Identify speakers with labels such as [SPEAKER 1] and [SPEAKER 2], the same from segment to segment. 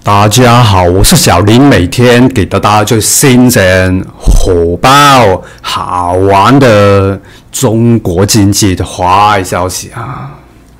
[SPEAKER 1] 大家好，我是小林，每天给到大家最新鲜、火爆、好玩的中国经济的坏消息啊！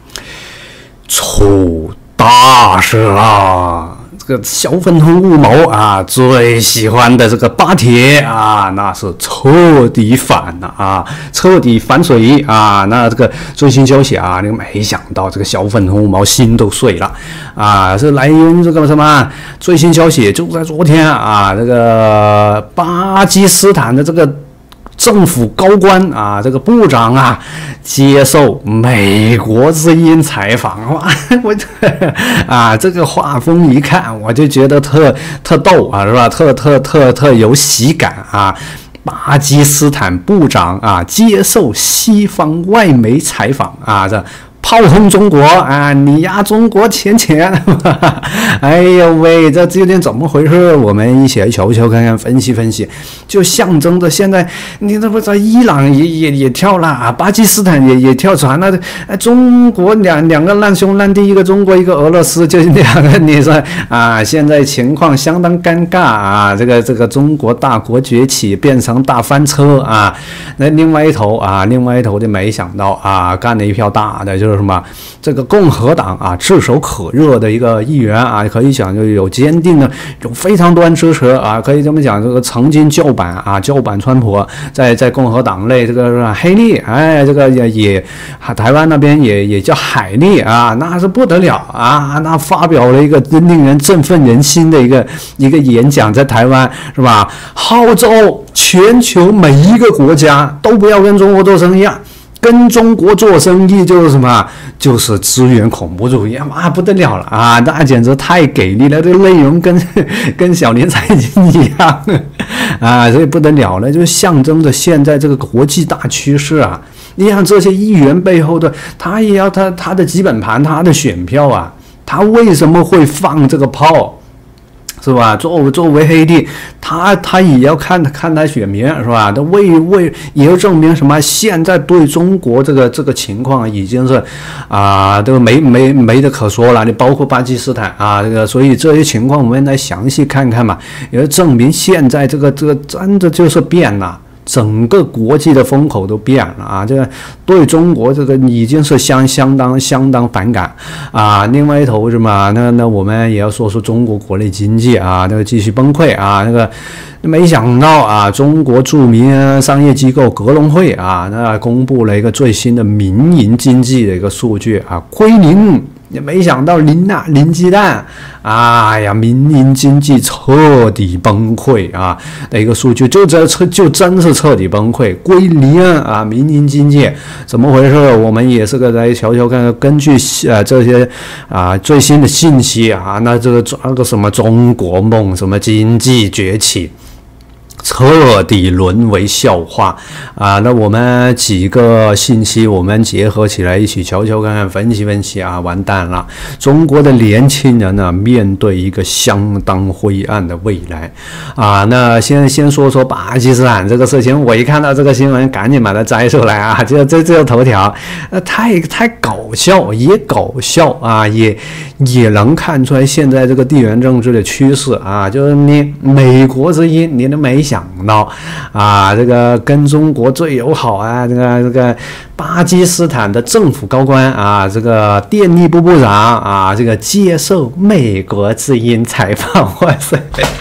[SPEAKER 1] 出大事啦！这个小粉红五毛啊，最喜欢的这个巴铁啊，那是彻底反了啊，彻底反水啊！那这个最新消息啊，你没想到这个小粉红五毛心都碎了啊！是来源这个什么最新消息？就在昨天啊，这个巴基斯坦的这个政府高官啊，这个部长啊，接受美国之音采访，哇，我啊，这个画风一看，我就觉得特逗啊，是吧？特有喜感啊！巴基斯坦部长啊，接受西方外媒采访啊，这炮轰中国啊！你压中国钱，哎呦喂，这究竟怎么回事？我们一起来瞧瞧看看，分析分析。就象征着现在，你这不在伊朗也跳了啊，巴基斯坦也跳船了。中国两个烂兄烂弟，一个中国，一个俄罗斯，就是两个，你说啊，现在情况相当尴尬啊。这个中国大国崛起变成大翻车啊。那另外一头就没想到啊，干了一票大的，就是什么这个共和党啊，炙手可热的一个议员啊，可以讲就有坚定的，有非常多人支持啊，可以这么讲，这个曾经叫板川普，在共和党内这个是黑利，哎，这个也台湾那边也叫海利啊，那是不得了啊，那发表了一个令人振奋人心的一个演讲，在台湾是吧？号召全球每一个国家都不要跟中国做生意啊。跟中国做生意就是什么？就是支援恐怖主义啊！不得了了啊！那简直太给力了，这内容跟小林财经一样啊，所以不得了了，就象征着现在这个国际大趋势啊！你看这些议员背后的，他也要他的基本盘，他的选票啊，他为什么会放这个炮？是吧？作为黑帝，他也要看他选民，是吧？他也要证明什么？现在对中国这个情况已经是啊，都没得可说了。你包括巴基斯坦啊，所以这些情况我们来详细看看嘛，也要证明现在这个真的就是变了。整个国际的风口都变了啊！这个对中国这个已经是相当反感啊。另外一头是嘛？那我们也要说中国国内经济啊，那个继续崩溃啊。那个没想到啊，中国著名商业机构格隆会啊，那公布了一个最新的民营经济的一个数据啊，归零。也没想到零鸡蛋，哎呀，民营经济彻底崩溃啊的一个数据，就真是彻底崩溃，归零啊！民营经济怎么回事？我们也是个来瞧瞧看，根据这些最新的信息啊，那这个什么中国梦，什么经济崛起。彻底沦为笑话啊！那我们几个信息，我们结合起来一起瞧瞧看看，分析分析啊！完蛋了，中国的年轻人呢，面对一个相当灰暗的未来啊！那先说说巴基斯坦这个事情，我一看到这个新闻，赶紧把它摘出来啊！这头条，太搞笑，也搞笑啊！也能看出来现在这个地缘政治的趋势啊！就是你美国之音，你都没想到啊，这个跟中国最友好啊，这个巴基斯坦的政府高官啊，这个电力部部长啊，这个接受美国之音采访，哇塞！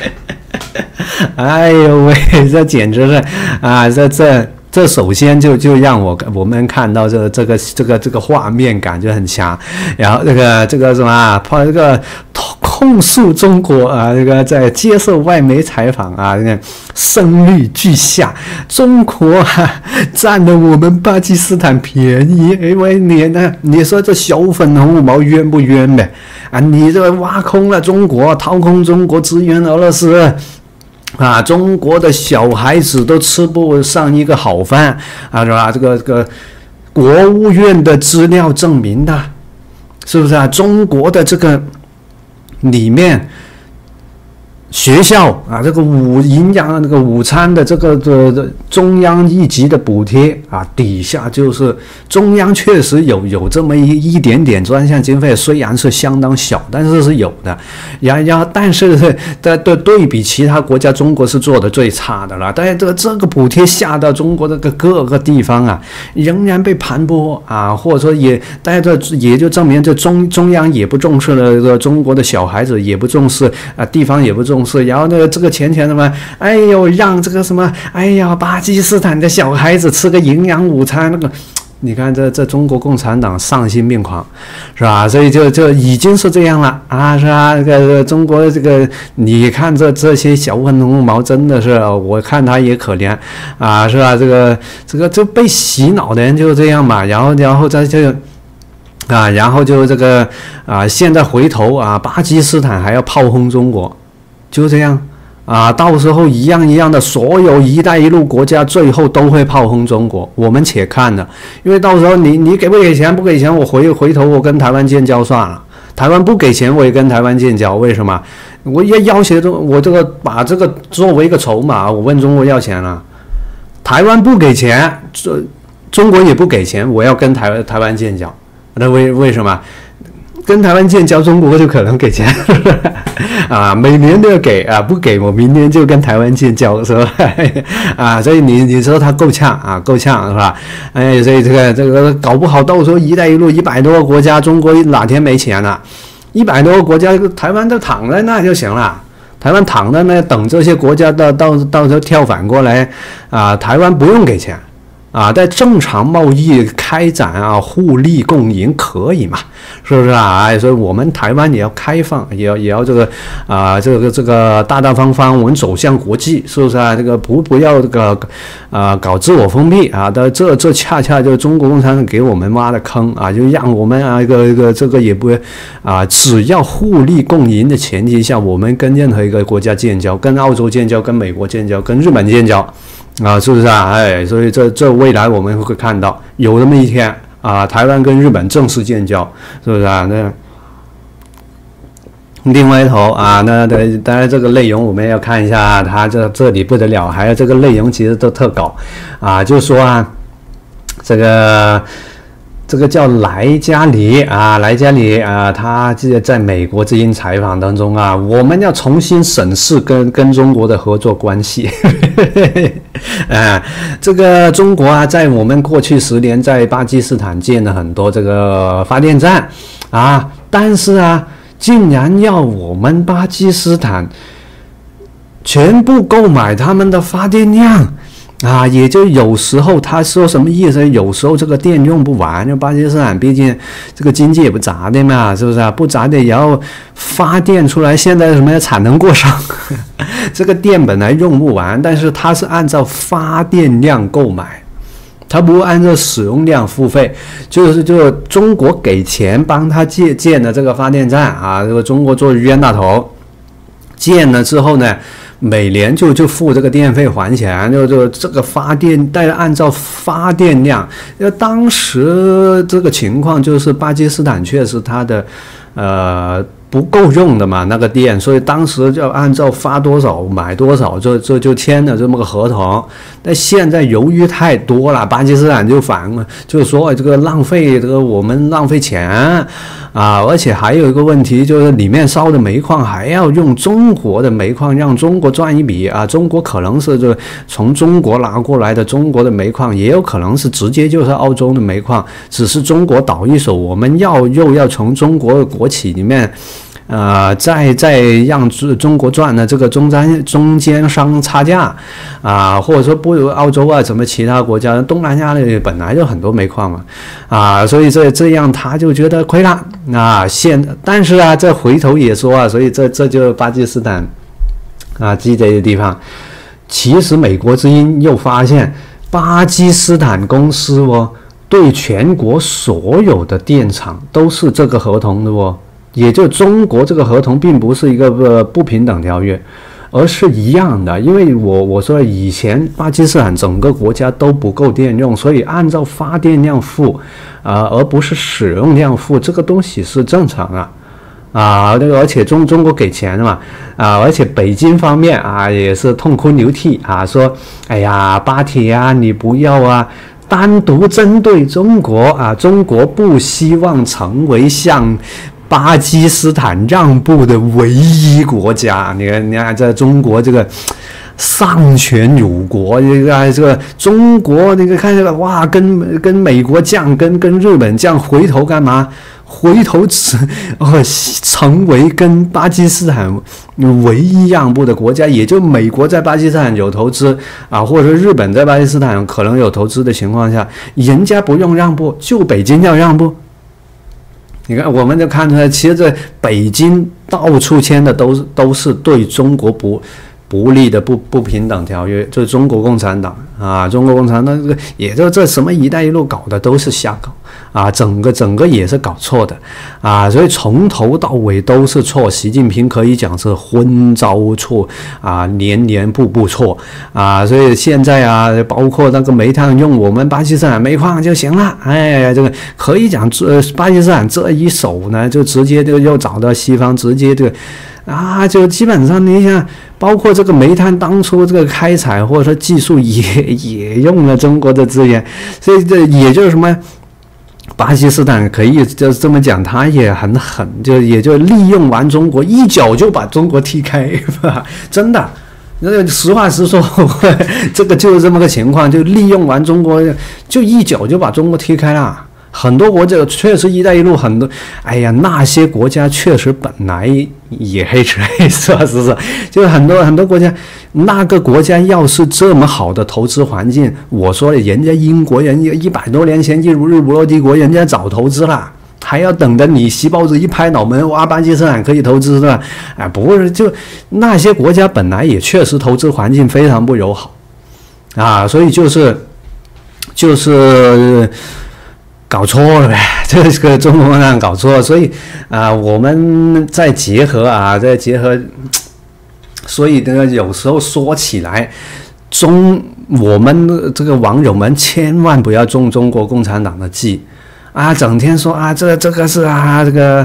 [SPEAKER 1] 哎呦喂，这简直是啊，这首先就让我们看到这个画面感就很强，然后这个什么这个控诉中国啊，这个在接受外媒采访啊，这个声律俱下，中国占了我们巴基斯坦便宜，因为你说这小粉红五毛冤不冤呗？啊，你这挖空了中国，掏空中国，支援俄罗斯。啊，中国的小孩子都吃不上一个好饭啊，是吧？这个国务院的资料证明的，是不是啊？中国的这个里面学校啊，这个营养那个午餐的这个中央一级的补贴啊，底下就是中央确实有这么一点点专项经费，虽然是相当小，但是是有的。但是对比其他国家，中国是做的最差的了。但是这个补贴下到中国这个各个地方啊，仍然被盘剥啊，或者说大家也就证明这中央也不重视了，这个中国的小孩子也不重视啊，地方也不重视。然后这个钱什么，哎呦，让这个什么，哎呀，巴基斯坦的小孩子吃个营养午餐，那个，你看这中国共产党丧心病狂，是吧？所以就已经是这样了啊，是吧？这个中国这个，你看这些小粉红毛真的是，我看他也可怜啊，是吧？这个就被洗脑的人就是这样嘛，然后再就。啊，然后就这个啊，现在回头啊，巴基斯坦还要炮轰中国，就这样啊，到时候一样的，所有“一带一路”国家最后都会炮轰中国，我们且看呢，因为到时候你给不给钱？不给钱，我回头我跟台湾建交算了。台湾不给钱，我也跟台湾建交，为什么？我也要挟我这个把这个作为一个筹码，我问中国要钱了，台湾不给钱，中国也不给钱，我要跟台湾建交。那为什么跟台湾建交，中国就可能给钱啊？每年都要给啊，不给我明年就跟台湾建交，是吧？啊，所以你说他够呛啊，够呛是吧？哎，所以这个搞不好到时候“一带一路”100多个国家，中国哪天没钱了，100多个国家，台湾都躺在那就行了。台湾躺在那等这些国家到时候跳反过来啊，台湾不用给钱。啊，在正常贸易开展啊，互利共赢可以嘛？是不是啊？哎，所以我们台湾也要开放，也要这个啊，这个大大方方，我们走向国际，是不是啊？这个不要这个搞自我封闭啊！这恰恰就是中国共产党给我们挖的坑啊，就让我们啊一个这个也不啊，只要互利共赢的前提下，我们跟任何一个国家建交，跟澳洲建交，跟美国建交，跟日本建交。啊，是不是啊？哎，所以这未来我们会看到有那么一天啊，台湾跟日本正式建交，是不是啊？那另外一头啊，那当然这个内容我们要看一下，它这里不得了，还有这个内容其实都特搞啊，就是说啊，这个叫莱加里啊，他在美国之音采访当中啊，我们要重新审视跟中国的合作关系。这个中国啊，在我们过去10年在巴基斯坦建了很多这个发电站啊，但是啊，竟然要我们巴基斯坦全部购买他们的发电量。啊，也就有时候他说什么意思？有时候这个电用不完，就巴基斯坦毕竟这个经济也不咋的嘛，是不是啊？不咋的也要发电出来。现在什么产能过剩，这个电本来用不完，但是它是按照发电量购买，它不会按照使用量付费。就是中国给钱帮他建的这个发电站啊，这个中国做冤大头，建了之后呢，每年就付这个电费还钱，就这个发电，但是按照发电量，当时这个情况就是巴基斯坦确实它的不够用的嘛，那个电，所以当时就按照发多少买多少，就签了这么个合同。但现在由于太多了，巴基斯坦就是说这个浪费，这个我们浪费钱啊，而且还有一个问题就是里面烧的煤矿还要用中国的煤矿，让中国赚一笔啊。中国可能是就从中国拿过来的中国的煤矿，也有可能是直接就是澳洲的煤矿，只是中国倒一手，我们又要从中国的国企里面。再让中国赚的这个中间商差价啊，或者说不如澳洲啊，什么其他国家，东南亚里本来就很多煤矿嘛，啊，所以这样他就觉得亏了啊。但是啊，这回头也说啊，所以这就是巴基斯坦啊鸡贼的地方。其实美国之音又发现，巴基斯坦公司对全国所有的电厂都是这个合同的也就中国这个合同并不是一个不平等条约，而是一样的。因为我说以前巴基斯坦整个国家都不够电用，所以按照发电量付而不是使用量付，这个东西是正常这个而且中国给钱的嘛，而且北京方面也是痛哭流涕说，哎呀，巴铁你不要单独针对中国中国不希望成为向巴基斯坦让步的唯一国家。你看在中国这个丧权辱国，这个中国那个看这个哇，跟美国犟，跟日本犟，回头干嘛？回头成为跟巴基斯坦唯一让步的国家，也就美国在巴基斯坦有投资或者日本在巴基斯坦可能有投资的情况下，人家不用让步，就北京要让步。你看，我们就看出来，其实这北京到处签的都是对中国不利的不平等条约，就是中国共产党中国共产党也就这什么一带一路搞的都是瞎搞整个也是搞错的所以从头到尾都是错。习近平可以讲是昏招错年步错所以现在包括那个煤炭用我们巴基斯坦煤矿就行了，这个可以讲巴基斯坦这一手呢，就直接就又找到西方，直接这个就基本上你想，包括这个煤炭当初这个开采或者说技术也用了中国的资源，所以这也就是什么，巴基斯坦可以就这么讲，他也很狠，也就利用完中国，一脚就把中国踢开，真的。实话实说，这个就是这么个情况，就利用完中国，就一脚就把中国踢开了。很多国家确实一带一路很多，那些国家确实本来也黑吃黑，是吧？是，就是很多国家，那个国家要是这么好的投资环境，我说了，人家英国人100多年前进入日不落帝国，人家早投资了，还要等着你习包子一拍脑门，巴基斯坦可以投资的，不是，就那些国家本来也确实投资环境非常不友好所以就是搞错了呗，这个中国共产党搞错了，所以我们再结合，所以这个有时候说起来，我们这个网友们千万不要中中国共产党的计整天说这个是这个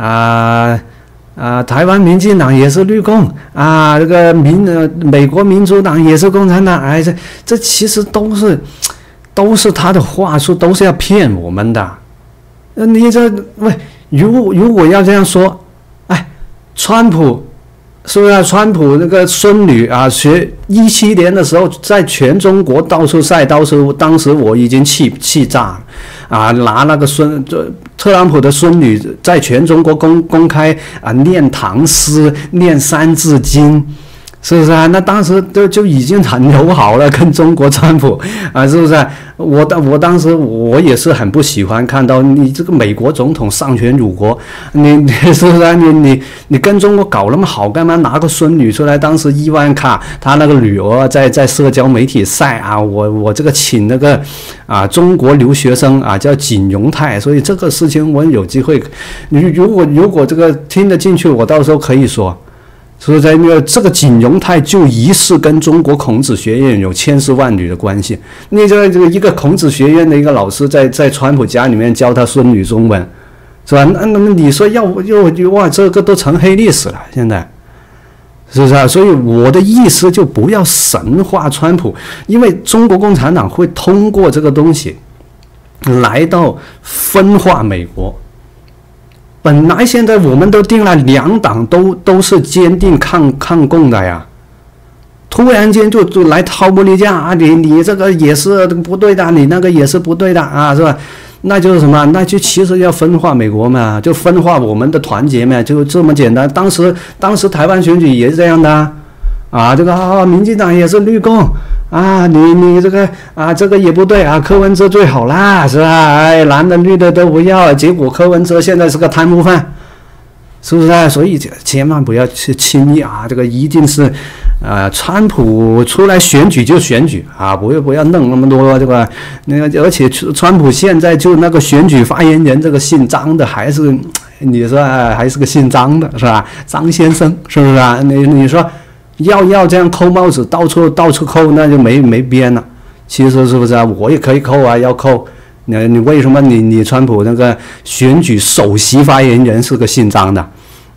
[SPEAKER 1] 台湾民进党也是绿共这个美国民主党也是共产党，这其实都是他的话术，都是要骗我们的。你这如果要这样说，川普是不是川普那个孙女学17年的时候在全中国到处晒，当时我已经气炸了拿那个特朗普的孙女在全中国公开念唐诗，念三字经。是不是那当时就已经很友好了，跟中国川普是不是我当时我也是很不喜欢看到你这个美国总统丧权辱国，你是不是你跟中国搞那么好，干嘛拿个孙女出来？当时伊万卡他那个女儿在社交媒体晒我这个请那个中国留学生叫景荣泰，所以这个事情我有机会，如果这个听得进去，我到时候可以说。所以在这个景荣泰就疑似跟中国孔子学院有千丝万缕的关系。你这个一个孔子学院的一个老师在川普家里面教他孙女中文，是吧？那么你说哇，这个都成黑历史了，现在是不是所以我的意思就不要神化川普，因为中国共产党会通过这个东西来到分化美国。本来现在我们都定了两党都是坚定抗共的呀，突然间就来掏不离架你这个也是不对的，你那个也是不对的是吧？那就是什么？那就其实要分化美国嘛，就分化我们的团结嘛，就这么简单。当时台湾选举也是这样的这个民进党也是绿共你这个这个也不对柯文哲最好啦，是吧？蓝的绿的都不要，结果柯文哲现在是个贪污犯，是不是所以千万不要去轻易这个一定是川普出来选举就选举不要弄那么多这个而且川普现在就那个选举发言人这个姓张的还是你说还是个姓张的是吧？张先生是不是你说要这样扣帽子，到处扣，那就没边了。其实是不是我也可以扣要扣。你为什么你川普那个选举首席发言人是个姓张的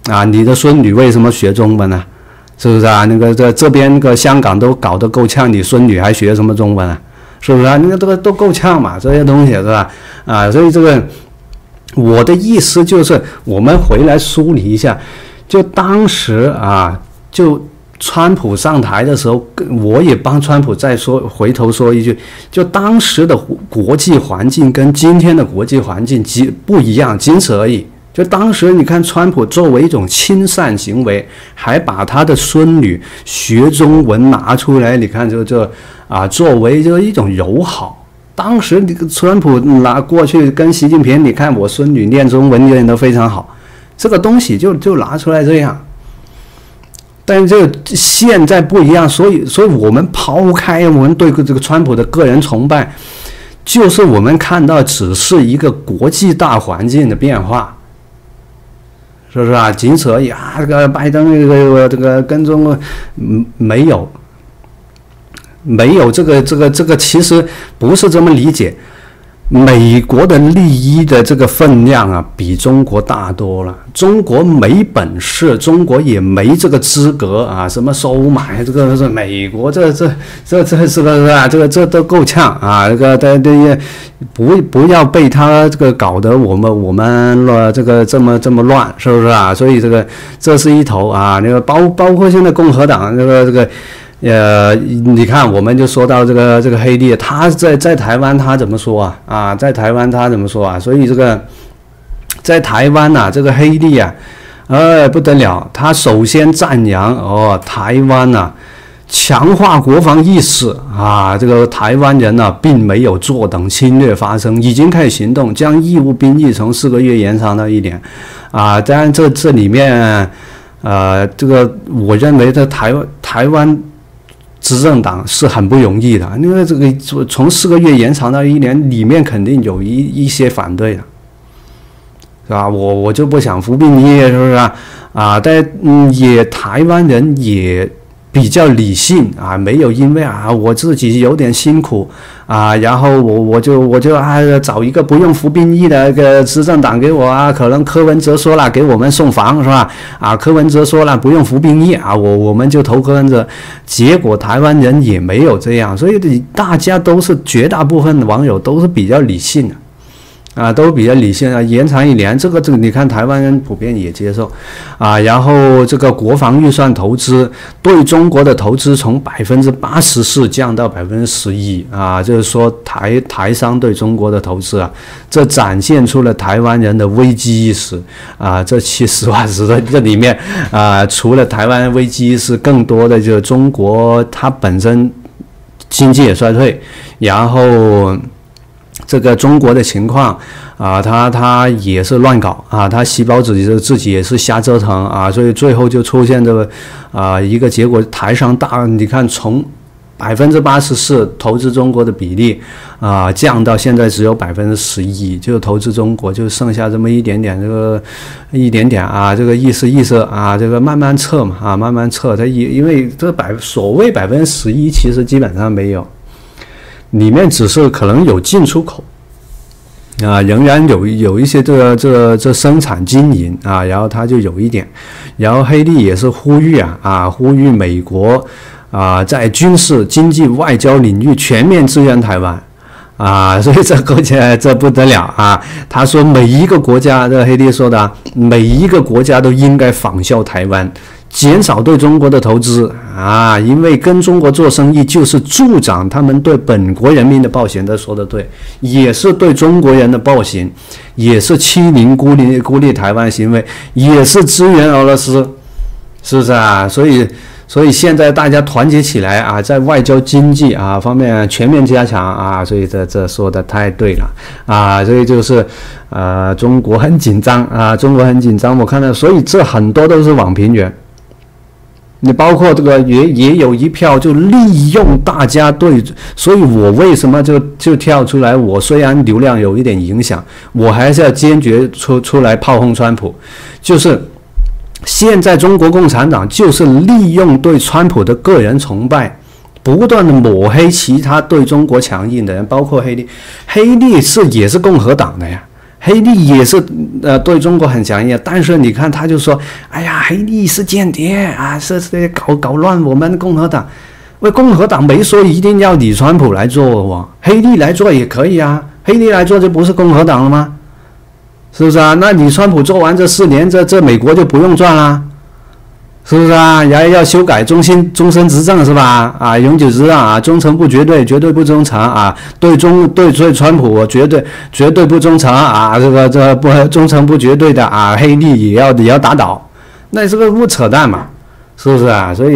[SPEAKER 1] 啊，你的孙女为什么学中文呢？是不是啊？那个这边个香港都搞得够呛，你孙女还学什么中文啊？是不是啊？那个这个都够呛嘛，这些东西是吧？啊，所以这个我的意思就是，我们回来梳理一下，就当时啊，就川普上台的时候，我也帮川普再说，回头说一句，就当时的国际环境跟今天的国际环境不一样，仅此而已。就当时你看，川普作为一种亲善行为，还把他的孙女学中文拿出来，你看作为一种友好。当时川普拿过去跟习近平，你看我孙女念中文念得非常好，这个东西就拿出来这样。但是这个现在不一样，所以我们抛开我们对这个川普的个人崇拜，就是我们看到只是一个国际大环境的变化。是不是啊？仅此而已啊！这个拜登这个跟中国没有这个，其实不是这么理解。美国的利益的这个分量啊，比中国大多了。中国没本事，中国也没这个资格啊！什么收买这个是美国这是吧？这都够呛啊！这个不要被他这个搞得我们这个这么乱，是不是啊？所以这是一头啊！那个包括现在共和党这个。你看，我们就说到这个黑利，他在台湾他怎么说啊？啊，在台湾他怎么说啊？所以在台湾呐，这个黑利啊，不得了，他首先赞扬台湾呐，强化国防意识啊，这个台湾人呢，并没有坐等侵略发生，已经开始行动，将义务兵役从4个月延长到1年，啊，当然这里面，这个我认为在台湾。执政党是很不容易的，因为这个从4个月延长到1年，里面肯定有一些反对的，是吧？我就不想服兵役，是不是啊？啊，但台湾人也比较理性啊，没有因为我自己有点辛苦啊，然后我就找一个不用服兵役的一个执政党给我啊，可能柯文哲说了给我们送房是吧？啊，柯文哲说了不用服兵役啊，我们就投柯文哲，结果台湾人也没有这样，所以大家都是绝大部分的网友都是比较理性的。啊，都比较理性啊，延长1年，这个你看台湾人普遍也接受，啊，然后这个国防预算投资对中国的投资从84%降到11%，啊，就是说台商对中国的投资啊，这展现出了台湾人的危机意识啊，这实话实说，这里面啊，除了台湾危机意识，更多的就是中国它本身经济也衰退，然后。这个中国的情况啊，他也是乱搞啊，他细胞自己也是瞎折腾啊，所以最后就出现这个一个结果，台商你看从84%投资中国的比例啊，降到现在只有11%，就投资中国就剩下这么一点点，啊，这个意思啊，这个慢慢撤嘛啊，慢慢撤，它因为这所谓11%，其实基本上没有。里面只是可能有进出口，啊，仍然有一些这生产经营啊，然后它就有一点，然后黑利也是呼吁呼吁美国啊在军事、经济、外交领域全面支援台湾啊，所以这不得了啊！他说每一个国家，这黑利说的，每一个国家都应该仿效台湾。减少对中国的投资啊，因为跟中国做生意就是助长他们对本国人民的暴行。他说的对，也是对中国人的暴行，也是欺凌孤立台湾行为，也是支援俄罗斯，是不是啊？所以现在大家团结起来啊，在外交、经济啊方面全面加强啊，所以这说的太对了啊，所以就是中国很紧张啊，中国很紧张，我看到，所以这很多都是网评员。你包括这个也有一票就利用大家对，所以我为什么就跳出来？我虽然流量有一点影响，我还是要坚决出来炮轰川普。就是现在中国共产党就是利用对川普的个人崇拜，不断的抹黑其他对中国强硬的人，包括黑利。黑利也是共和党的呀。 黑利也是对中国很强硬，但是你看他就说，哎呀，黑利是间谍啊，是搞乱我们共和党。喂，共和党没说一定要你川普来做哦，黑利来做也可以啊，黑利来做就不是共和党了吗？是不是啊？那你川普做完这4年，这美国就不用赚啦，是不是啊？要修改终身执政是吧？啊，永久执政啊，忠诚不绝对，绝对不忠诚啊，对川普绝对不忠诚啊，这不忠诚不绝对的啊，黑利也要打倒，那这个不扯淡嘛，是不是啊？所以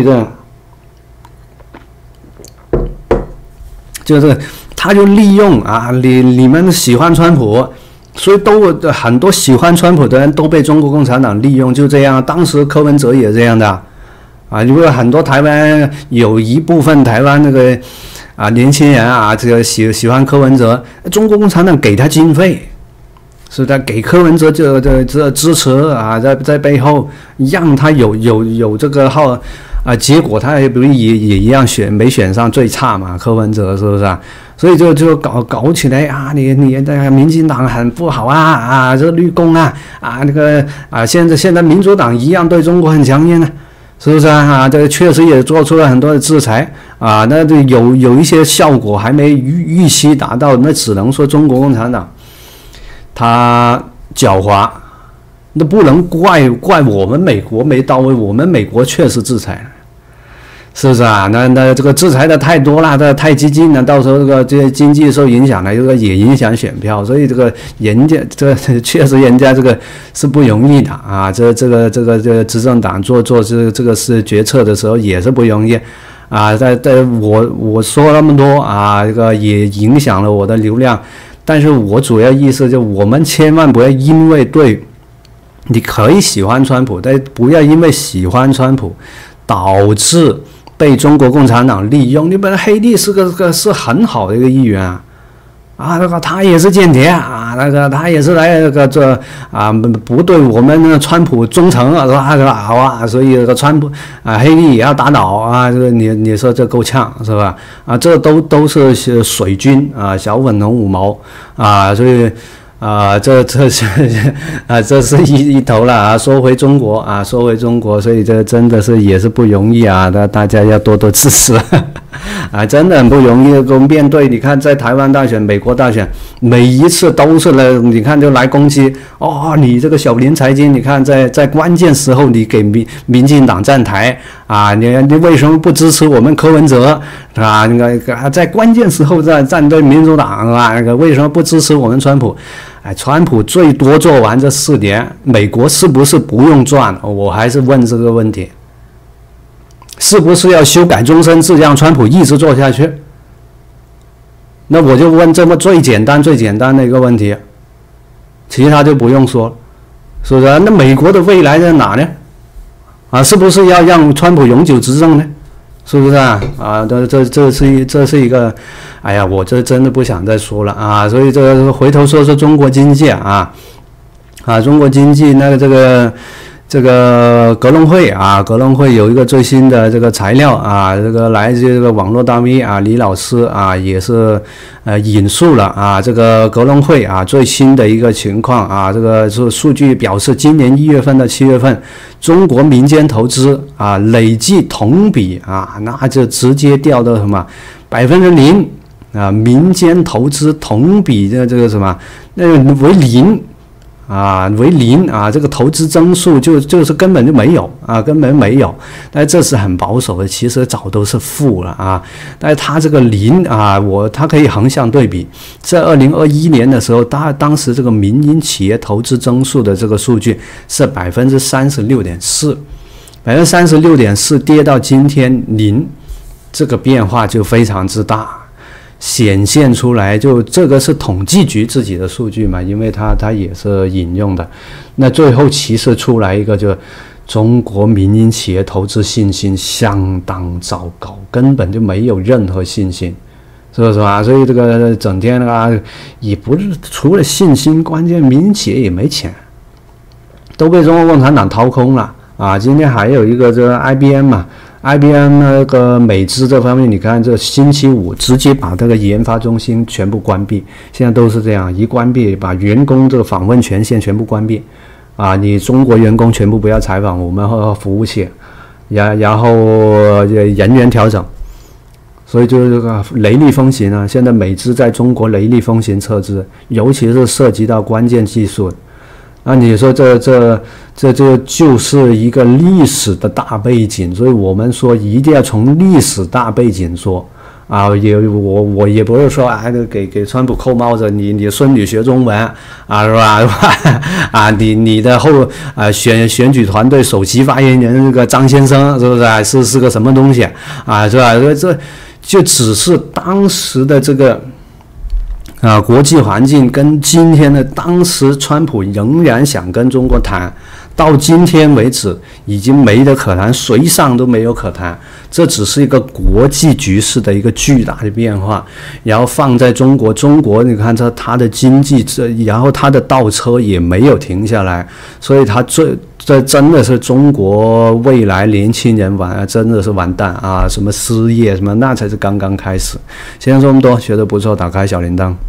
[SPEAKER 1] 就是他就利用啊，你们喜欢川普，所以很多喜欢川普的人都被中国共产党利用，就这样。当时柯文哲也这样的啊，因为很多台湾有一部分台湾那个年轻人啊，这个喜欢柯文哲，中国共产党给他经费，是的，给柯文哲这支持啊，在背后让他有这个号。结果他也不是也一样没选上最差嘛，柯文哲是不是啊？所以就搞起来啊，你民进党很不好啊，这绿共那个现在民主党一样对中国很强硬是不是啊？这个确实也做出了很多的制裁啊，那就有一些效果还没预期达到，那只能说中国共产党他狡猾，那不能怪我们美国没到位，我们美国确实制裁了。是不是啊？那这个制裁的太多了，这太激进了，到时候这些经济受影响了，这个也影响选票，所以这个人家确实人家这个是不容易的啊。这个执政党做这个是决策的时候也是不容易啊。我说那么多啊，这个也影响了我的流量，但是我主要意思就我们千万不要因为你可以喜欢川普，但不要因为喜欢川普导致被中国共产党利用。你本来黑利是很好的一个议员那个他也是间谍那个他也是来不对我们川普忠诚是吧？所以这个川普黑利也要打倒这个你说这够呛是吧？这都是水军小粉红五毛所以。这是一头了说回中国所以这真的是也是不容易大家要多多支持真的很不容易。面对你看在台湾大选、美国大选，每一次都是你看就来攻击你这个小林财经，你看在关键时候你给民进党站台你为什么不支持我们柯文哲那个在关键时候站对民主党那个为什么不支持我们川普？川普最多做完这4年，美国是不是不用赚？我还是问这个问题，是不是要修改终身制，让川普一直做下去？那我就问这么最简单的一个问题，其他就不用说了，是不是？那美国的未来在哪呢？是不是要让川普永久执政呢？是不是这是一个，哎呀，我这真的不想再说了所以这个回头说中国经济中国经济那个这个格隆会有一个最新的这个材料这个来自这个网络大 V 李老师也是引述了这个格隆会最新的一个情况这个数据表示，今年1月份到7月份，中国民间投资累计同比那就直接掉到什么0%民间投资同比的这个什么那为零。这个投资增速就是根本就没有根本没有，但这是很保守的，其实早都是负了但是它这个零它可以横向对比，在2021年的时候，当时这个民营企业投资增速的这个数据是36.4%，36.4%跌到今天0，这个变化就非常之大。显现出来，就这个是统计局自己的数据嘛，因为它也是引用的。那最后其实出来一个，就中国民营企业投资信心相当糟糕，根本就没有任何信心，是不是吧？所以这个整天也不是除了信心，关键民营企业也没钱，都被中国共产党掏空了今天还有一个这个 IBM IBM 那个美资这方面，你看这星期五直接把这个研发中心全部关闭，现在都是这样，一关闭把员工这个访问权限全部关闭，啊，你中国员工全部不要采访，我们和服务器，然后人员调整，所以就是这个雷厉风行啊！现在美资在中国雷厉风行撤资，尤其是涉及到关键技术。那你说这就是一个历史的大背景，所以我们说一定要从历史大背景说啊，我也不是说啊给川普扣帽子，你孙女学中文啊是吧？啊你的选举团队首席发言人那个张先生是不是是个什么东西啊是吧？这就只是当时的这个。国际环境跟今天的当时川普仍然想跟中国谈，到今天为止已经没得可谈，谁上都没有可谈。这只是一个国际局势的一个巨大的变化，然后放在中国你看它的经济，然后它的倒车也没有停下来，所以这真的是中国未来年轻人真的是完蛋啊！什么失业什么，那才是刚刚开始。先说这么多，觉得不错，打开小铃铛。